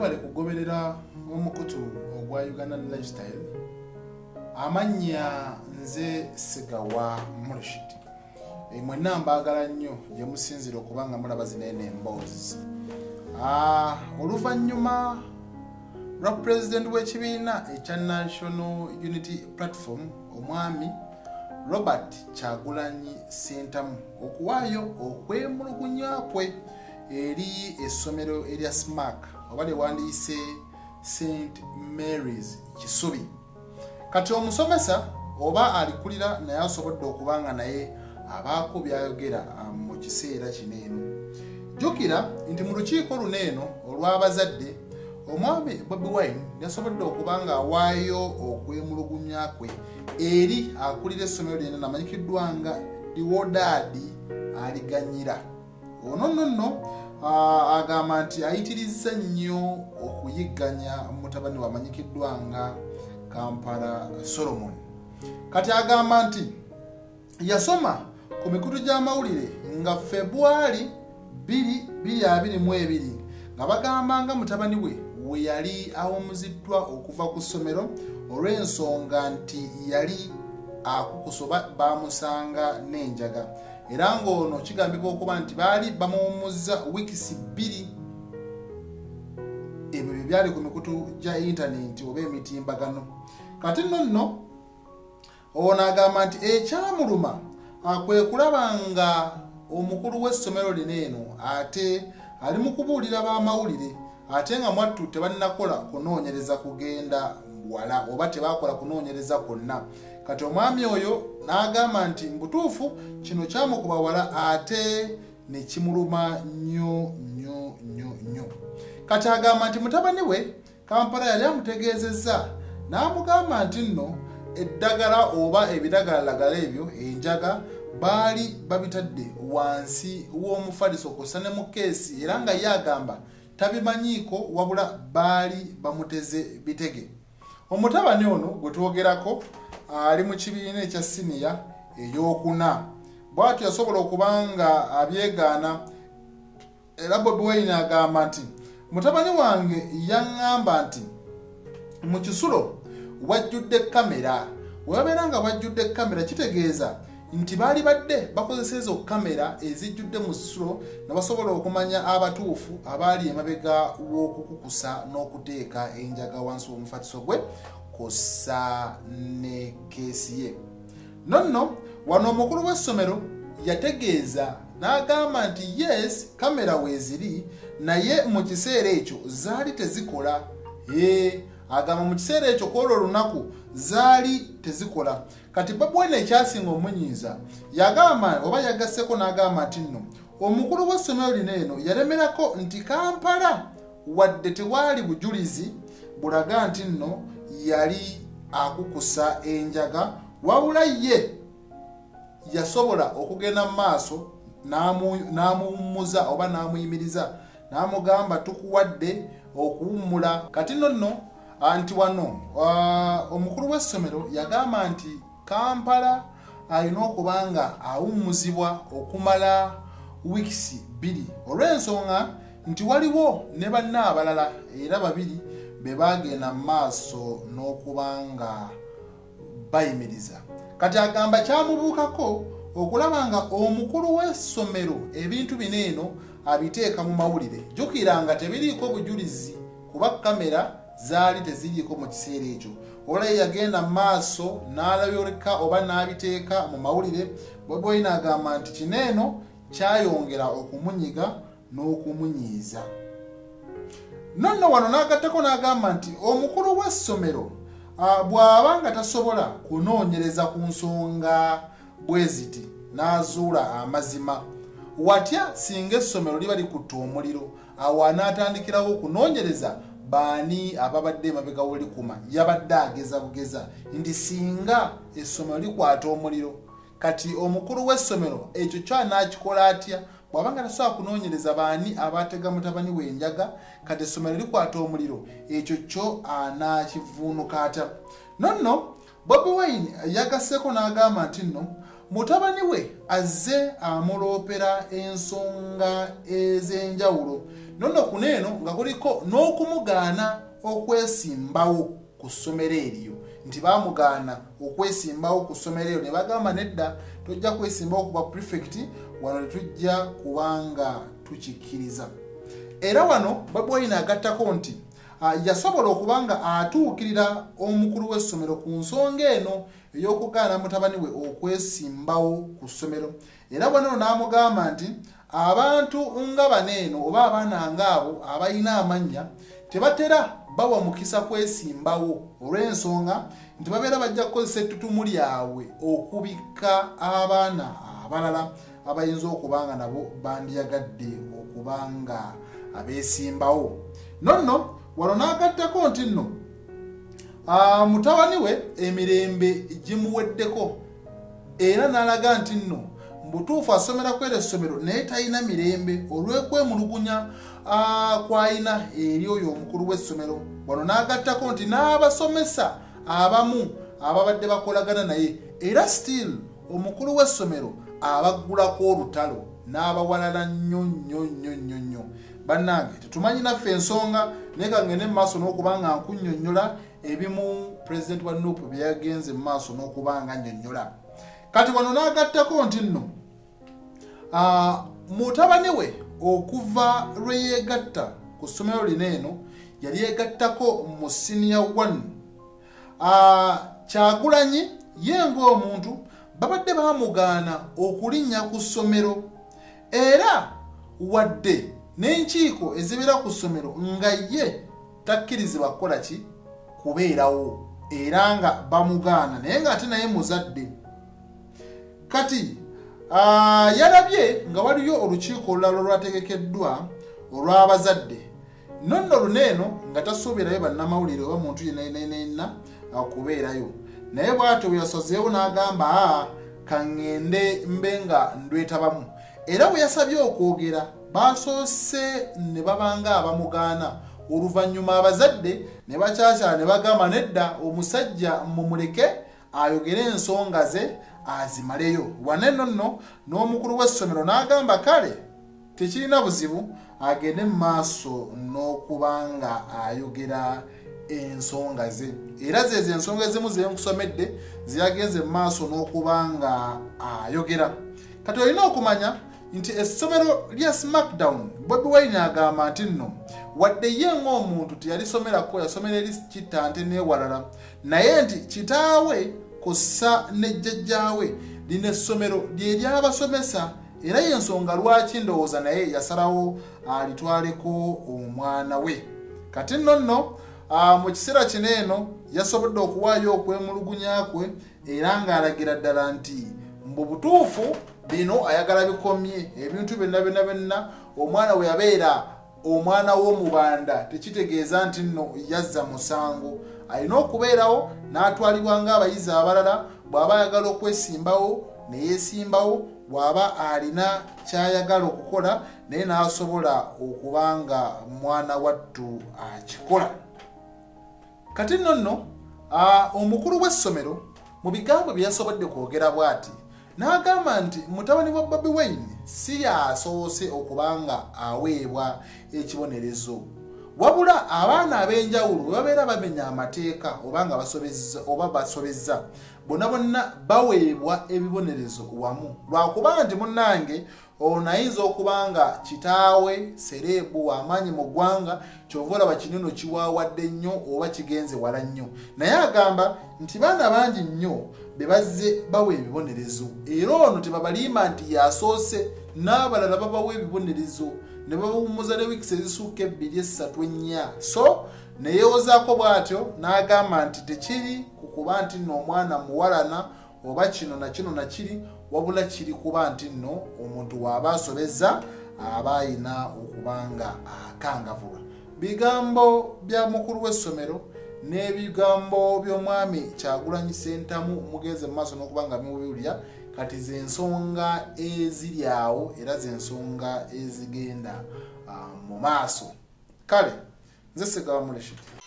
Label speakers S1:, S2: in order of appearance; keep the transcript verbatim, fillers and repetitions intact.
S1: mwebale kugoberera omukutu ogwa Uganda Lifestyle. Amanya nze Segawa Murshid. Mwe nambagala nnyo gye musinzira okubanga mulaba zinene emboozi. Ah, oluvannyuma lwa president w'ekibiina ekya National Unity Platform omwami Robert Kyagulanyi Ssentamu okuwaayo okwemulugunya kwe eri essomero erya Smack oba lyewandiise Saint Mary's Kisubi. Kati omusomesa oba alikulira naye asobodde okubanga naye abaako byayogera mu kiseera kino eno. Jjukira nti mu lukiiko luneeno olw'abazadde omwami Bobi Wine yasobodde okubanga awaayo okwemulugunya kwe eri akulira essomero lyena namanyikiddwa nga Diwodadi aliganyira. Ono nno nno agamba nti ayitirizza nnyo okuyigganya mutabani wamanyikiddwa nga Kampala Solomon. Kati agamba nti yasoma ku mikutu gy'amawulire nga Februari bbiri abiri mu ebiri nga bagamba nga mutabani we we yali awumuziddwa okuva ku ssomero olw'ensonga nti yali akukusoba bamusanga n'enjaga. Era ng'ono kigambibwa okuba nti baali bamuwumuzza wiikisi bbiri. Ebyo bye byali ku mikutu gya intaneti oba emitimbagano. Kati nno nno ono agamba nti ekyamuluma kwe kulaba nga omukulu w'essomero lino eno ate ali mu kubuulira b'amawulire ate nga mwattu tebannakola kunoonyereza kugenda wala oba tebakola kunoonyereza kwonna. Kati omwami oyo n'agamba nti mbutuufu kino kyamukuba wala ate ne kimuluma nnyo nnyo nnyo nnyo. Kati agamba nti mutabani we Kampala yali amutegeezezza n'amugamba nti nno eddagala oba ebidagalalagala ebyo enjaga baali babitadde wansi w'omufaliso kosa ne mu keesi era nga ye agamba tabimanyiiko wabula baali bamuteze bitege. Omutabani ono gwe twogerako ali mu kibiina ekya siniya ey'okuna. Bw'atyo yasobola okubanga abyegaana era Bobi Wine agamba nti mutabani wange yaŋŋamba nti mu kisulo wajjudde kamera. Webabeera nga wajjudde kamera kitegeeza nti baali badde bakozesa ezo kamera ezijjudde mu kisulo ne basobola okumanya abatuufu abaali emabega w'okukukusa n'okuteeka enjaga wansi w'omufatiso gwe kossa ne keesi ye. Nno nno wano omukulu w'essomero yategeeza n'agamba nti yes kamera weeziri naye mu kiseera ekyo zaali tezikola. Ee agamba mu kiseera ekyo kwolwo olunaku zaali tezikola. Kati Bobi Wine ekyasinga omunyiiza yagamba oba yagasseko n'agamba nti nno omukulu w'essomero lino eno yalemerako nti Kampala wadde tewaali bujulizi bulaga nti nno yali akukusa enjaga wabula ye yasobola okugenda mu maaso n'amuwummuza oba n'amuyimiriza n'amugamba tukuwadde okuwummula. Kati nno nno anti wano omukulu w'essomero yagamba nti Kampala alina okubanga awummuzibwa okumala wiikisi bbiri olw'ensonga nti waliwo ne banna abalala era babiri be bagenda mu maaso n'okubanga bayimiriza. Kati agamba kyamubuukako okulaba nga omukulu w'essomero ebintu bino eno abiteeka mu mawulire. Jjukira nga tebiriiko bujulizi kuba kamera zaali teziriiko mu kiseera ekyo. Olwo yagenda mu maaso n'alabyoleka oba n'abiteeka mu mawulire. Bobi Wine agamba nti kino eno kyayongera okumunyiga n'okumunyiiza. Nonno wano n'agattako n'agamba nti omukulu w'essomero bw'aba nga tasobola kunoonyereza ku nsonga bwe ziti n'azuula amazima watya singa essomero liba likutte omuliro awo anaatandikirawo okunoonyereza baani ababadde emabega w'olikuma yabadde ageza bugeza nti singa essomero likwata omuliro. Kati omukulu w'essomero ekyo kyanaakikola atya bw'aba nga tasobola kunoonyereza baani abaatega mutabani w'enjaga kati essomero likwata omuliro ekyo kyo anaakivuunuka atya. Nonno Bobi Wine yagasseko n'agamba nti nno mutabani we azze amuloopera ensonga ez'enjawulo nonno kuneeno nga kuliko n'okumugaana okwesimbawo ku ssomero eryo nti baamugaana okwesimbawo ku ssomero eryo ne bagamba nedda tojja kwesimbawo kuba prefect wano tetujja kubanga tukikkiriza. Era wano Bobi Wine agattako nti uh, yasobola okubanga atuukirira omukulu w'essomero ku nsonga eno ey'okugaana mutabani we okwesimbawo ku ssomero. Era bwano n'amugamba nti abantu nga baneeno oba abaana ng'abo abalina amannya tebatera bawa mukisa kwesimbawo olw'ensonga nti babeera bajja kukozesa ettutumu lyabwe okubikka abaana abalala abayinza okubanga nabo bandiyagadde okubanga abeesimbawo. Nonno wano n'agattako nti nno uh, mutabani we emirembe gimuweddeko era n'alaga nti nno mbutuufu asomera kwera essomero naye talina mirembe olw'okwemulugunya uh, kw'alina eri oyo omukulu w'essomero. Wano n'agattako nti n'abasomesa abamu ababadde bakolagana naye era still omukulu w'essomero abaggulako olutalo n'abawalala nnyo nnyo nnyo nnyo nnyo. Bannange tetumanyi naffe ensonga naye kangende mu maaso n'okubanga nkunnyonnyola ebimu President wa Nuupu bye yagenze mu maaso n'okubanga nnyonnyola. Kati wano n'agattako nti nno uh, mutabani we okuva lwe yeegatta ku ssomero lino eno yali yeegattako mu senior one. Uh, Kyagulanyi ye ng'omuntu babadde baamugaana okulinnya ku ssomero era wadde n'enkiiko ezibeera ku ssomero nga ye takkirizibwa kukola ki kubeerawo era nga bamugaana naye ng'ate naye muzadde. Kati uh, yalabye nga waliyo olukiiko olulala olwategekeddwa olw'abazadde nonno luneeno nga tasuubirayo bannamawulire oba muntu yenna okubeerayo naye bw'atyo bwe yasozeewo n'agamba aa kaŋŋende mbe nga ndwetabamu. Era bwe yasabye okwogera basoose ne babanga abamugaana oluvannyuma abazadde ne bakyakya ne bagamba nedda omusajja mumuleke ayogere ensonga ze azimaleyo. Wane nno n'omukulu w'essomero n'agamba kale tekirina buzibu agende mu maaso n'okubanga ayogera ensonga ze. Era zezo ensonga ezimu ze nkusomedde ziyagenze mu maaso n'okubanga ayogera. Kati olina okumanya nti essomero lya Smackdown Bobi Wine agamba nti nno wadde ye ng'omuntu teyalisomerako yasomera eri kittante n'ewalala naye nti kitaawe kussa ne jjajjaawe lino essomero ly'eryabasomesa era y'ensonga lwaki ndowooza naye yasalawo alitwaleko omwana we. Kati nno nno uh, mu kiseera kino eno yasobodde okuwaayo okwemulugunya kwe era ng'alagira ddala nti mbu butuufu bino ayagala bikomye ebintu byonna byonna byonna omwana we yabeera omwana w'omubanda tekitegeeza nti nno yazza musango. Alina okubeerawo n'atwalibwa ng'abayizi abalala bw'aba ayagala okwesimbawo ne yeesimbawo bw'aba alina ky'ayagala okukola naye n'asobola okubanga mwana wattu akikola. Kati nno nno uh, omukulu w'essomero mu bigambo bye yasobodde kwogera bw'ati n'agamba nti mutabani wa Bobi Wine si yasoose okubanga aweebwa ekibonerezo wabula abaana ab'enjawulo bwe babeera bamenya amateeka obanga basobezza oba basobezza bonna bonna baweebwa ebibonerezo wamu lwakuba nti munnange ono ayinza okubanga kitaawe sereebu w'amaanyi mu ggwanga kyova olaba kinino kiwaawadde nnyo oba kigenze wala nnyo naye agamba nti baana bangi nnyo be bazze bawa ebibonerezo era ono tebabalimba nti yasoose n'abalala babawa ebibonerezo ne babawummuza ne wiikisi ezisukka ebbiri essatu ennya so neyewozaako bw'atyo n'agamba nti tekiri kukuba nti nno omwana muwalana oba kino na kino na kiri wabula kiri kuba nti nno omuntu w'aba asobezza aba ayina okubanga akangavulwa. Bigambo bya mukulu w'essomero n'ebigambo by'omwami Kyagulanyi Ssentamu mugenze mu maaso n'okubanga biwulira kati ze nsonga eziri awo era ze nsonga ezigenda uh, mu maaso. Kale nze Ssegawa Muleshiti.